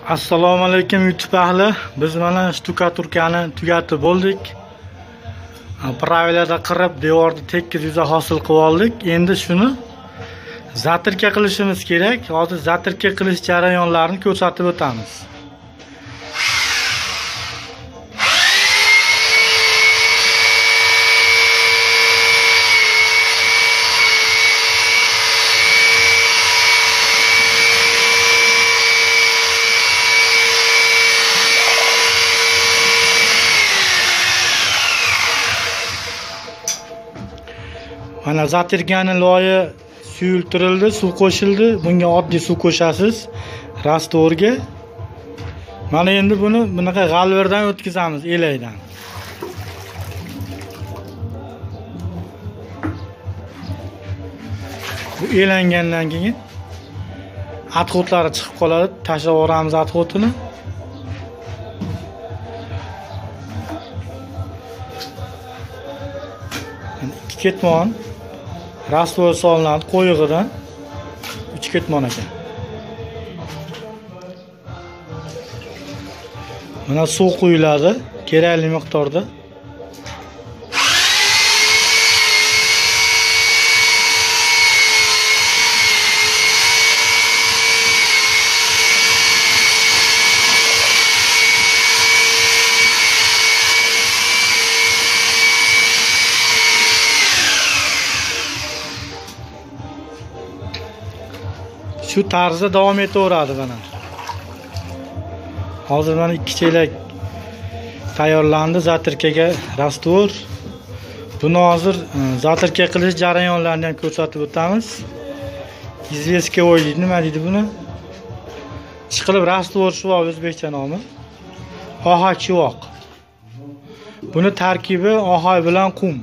Assalomu alaykum YouTube ahli. Biz mana shtukaturkani tugatib bo'ldik. Pravilada qirib, devorni tekis yuza hosil qilib oldik. Endi shuni zatirka qilishimiz kerak. Hozir zatirka qilish jarayonlarini ko'rsatib o'tamiz. Mana zatirkaning loyi suyultirildi, suv qo'shildi. Bunga oddiy suv qo'shasiz rastvorga. Mana endi buni bunaqa g'alvirdan o'tkazamiz, elakdan. Bu elangandan keyin atxotlari chiqib qoladi. Tashlab yuboramiz atxotini. Ikki ketmon rastvor solinadi qo'yig'idan. 3 ketmon ekan. Mana suv quyiladi kerakli miqdorda. Shu tarzda davom etaveradi mana. Hozir mana 2 chelak tayyorlandi zatirkaga rastvor. Buni hozir zatirka qilish jarayonlarini ham ko'rsatib o'tamiz. Izveskovoy deydi, nima deydi buni? Chiqilib rastvor shuvoq o'zbekcha nomi. Ohoy chivoq. Buni tarkibi ohoy bilan qum.